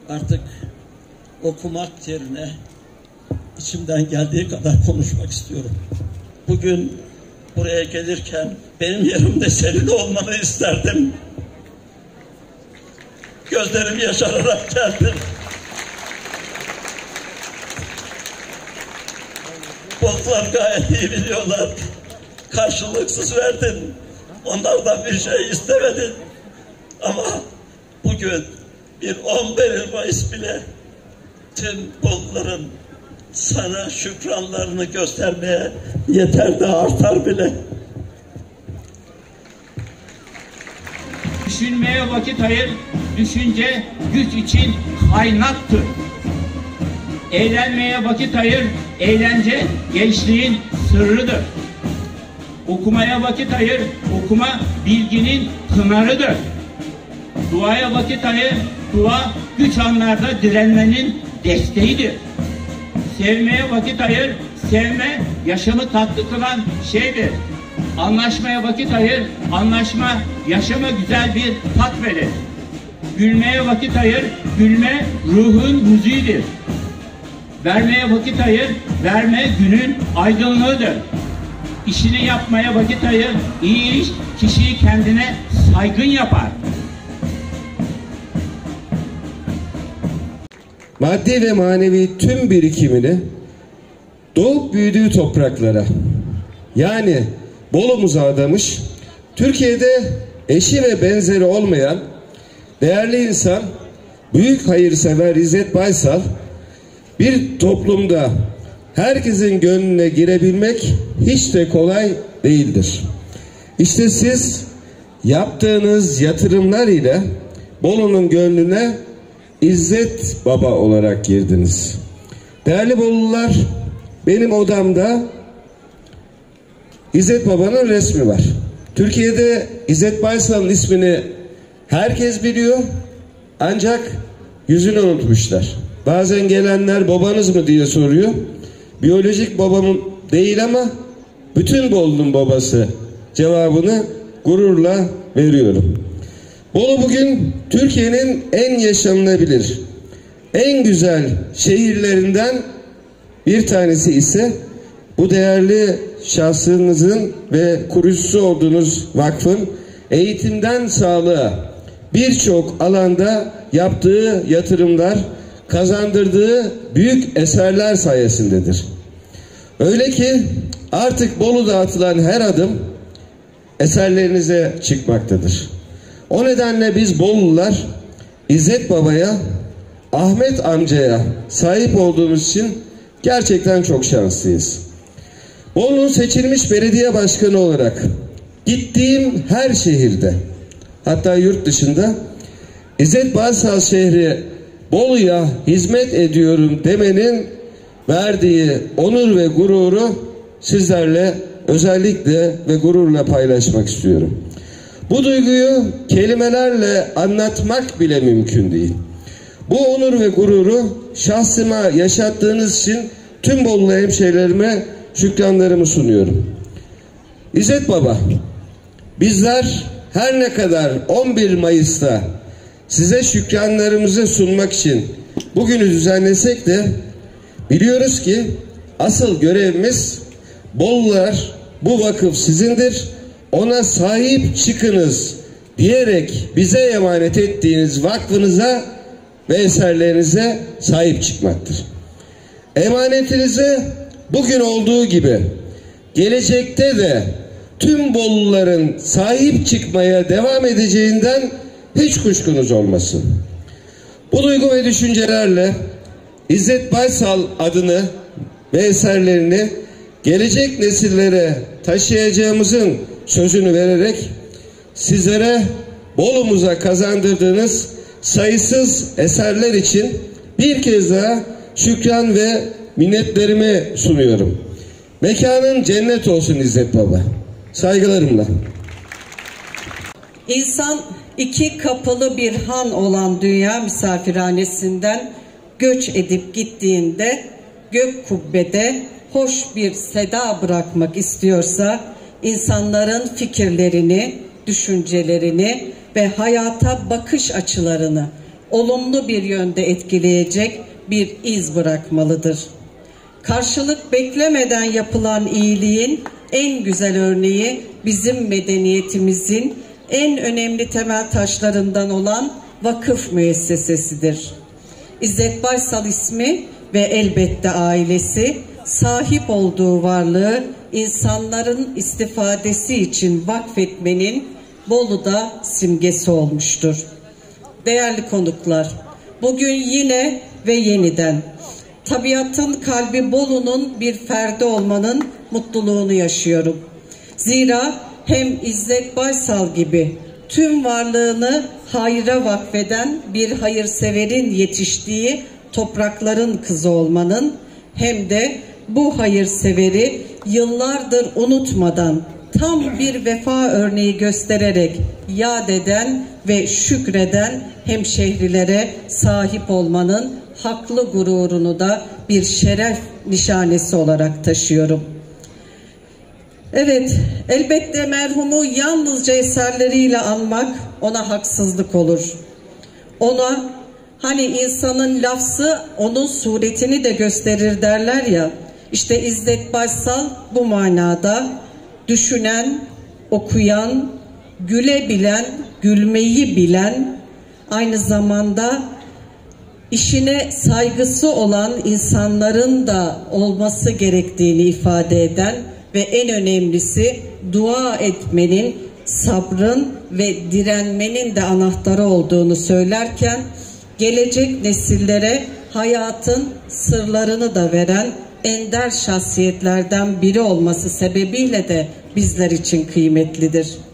artık okumak yerine içimden geldiği kadar konuşmak istiyorum. Bugün buraya gelirken benim yerimde senin olmanı isterdim. Gözlerim yaşararak geldim. Botlar gayet iyi biliyorlar. Karşılıksız verdin. Onlardan bir şey istemedin. Ama bugün bir 11 Mayıs bile tüm Boluların sana şükranlarını göstermeye yeter de artar bile. Düşünmeye vakit ayır, düşünce güç için kaynaktır. Eğlenmeye vakit ayır, eğlence gençliğin sırrıdır. Okumaya vakit ayır, okuma bilginin pınarıdır. Duaya vakit ayır, dua güç anlarda direnmenin desteğidir. Sevmeye vakit ayır, sevme yaşamı tatlı kılan şeydir. Anlaşmaya vakit ayır, anlaşma yaşama güzel bir tat verir. Gülmeye vakit ayır, gülme ruhun müziğidir. Vermeye vakit ayır, verme günün aydınlığıdır. İşini yapmaya vakit ayır, iyi iş kişiyi kendine saygın yapar. Maddi ve manevi tüm birikimini doğup büyüdüğü topraklara, yani Bolu'muza adamış, Türkiye'de eşi ve benzeri olmayan değerli insan, büyük hayırsever İzzet Baysal, bir toplumda herkesin gönlüne girebilmek hiç de kolay değildir. İşte siz yaptığınız yatırımlar ile Bolu'nun gönlüne İzzet Baba olarak girdiniz. Değerli Bolulular, benim odamda İzzet Baba'nın resmi var. Türkiye'de İzzet Baysal'ın ismini herkes biliyor, ancak yüzünü unutmuşlar. Bazen gelenler babanız mı diye soruyor. Biyolojik babamın değil ama bütün Bolu'nun babası cevabını gururla veriyorum. Bolu bugün Türkiye'nin en yaşanılabilir, en güzel şehirlerinden bir tanesi ise bu değerli şahsınızın ve kurucusu olduğunuz vakfın eğitimden sağlığa birçok alanda yaptığı yatırımlar, kazandırdığı büyük eserler sayesindedir. Öyle ki artık Bolu'da atılan her adım eserlerinize çıkmaktadır. O nedenle biz Bolulular İzzet Baba'ya, Ahmet amcaya sahip olduğumuz için gerçekten çok şanslıyız. Bolu'nun seçilmiş belediye başkanı olarak gittiğim her şehirde, hatta yurt dışında, İzzet Baysal şehri Bolu'ya hizmet ediyorum demenin verdiği onur ve gururu sizlerle özellikle ve gururla paylaşmak istiyorum. Bu duyguyu kelimelerle anlatmak bile mümkün değil. Bu onur ve gururu şahsıma yaşattığınız için tüm Bolulu hemşehrilerime şükranlarımı sunuyorum. İzzet Baba, bizler her ne kadar 11 Mayıs'ta size şükranlarımızı sunmak için bugünü düzenlesek de biliyoruz ki asıl görevimiz Bolulular, bu vakıf sizindir, ona sahip çıkınız diyerek bize emanet ettiğiniz vakfınıza ve eserlerinize sahip çıkmaktır. Emanetinize bugün olduğu gibi gelecekte de tüm Boluluların sahip çıkmaya devam edeceğinden hiç kuşkunuz olmasın. Bu duygu ve düşüncelerle İzzet Baysal adını ve eserlerini gelecek nesillere taşıyacağımızın sözünü vererek sizlere Bolu'muza kazandırdığınız sayısız eserler için bir kez daha şükran ve minnetlerimi sunuyorum. Mekanın cennet olsun İzzet Baba. Saygılarımla. İnsan iki kapılı bir han olan dünya misafirhanesinden göç edip gittiğinde gök kubbede hoş bir seda bırakmak istiyorsa insanların fikirlerini, düşüncelerini ve hayata bakış açılarını olumlu bir yönde etkileyecek bir iz bırakmalıdır. Karşılık beklemeden yapılan iyiliğin en güzel örneği bizim medeniyetimizin en önemli temel taşlarından olan vakıf müessesesidir. İzzet Baysal ismi ve elbette ailesi sahip olduğu varlığı insanların istifadesi için vakfetmenin Bolu'da simgesi olmuştur. Değerli konuklar, bugün yine ve yeniden tabiatın kalbi Bolu'nun bir ferdi olmanın mutluluğunu yaşıyorum. Zira hem İzzet Baysal gibi tüm varlığını hayra vakfeden bir hayırseverin yetiştiği toprakların kızı olmanın hem de bu hayırseveri yıllardır unutmadan tam bir vefa örneği göstererek yad eden ve şükreden hemşehrilere sahip olmanın haklı gururunu da bir şeref nişanesi olarak taşıyorum. Evet, elbette merhumu yalnızca eserleriyle anmak ona haksızlık olur. Ona hani insanın lafzı onun suretini de gösterir derler ya, işte İzzet Baysal bu manada düşünen, okuyan, gülebilen, gülmeyi bilen, aynı zamanda işine saygısı olan insanların da olması gerektiğini ifade eden ve en önemlisi dua etmenin, sabrın ve direnmenin de anahtarı olduğunu söylerken gelecek nesillere hayatın sırlarını da veren ender şahsiyetlerden biri olması sebebiyle de bizler için kıymetlidir.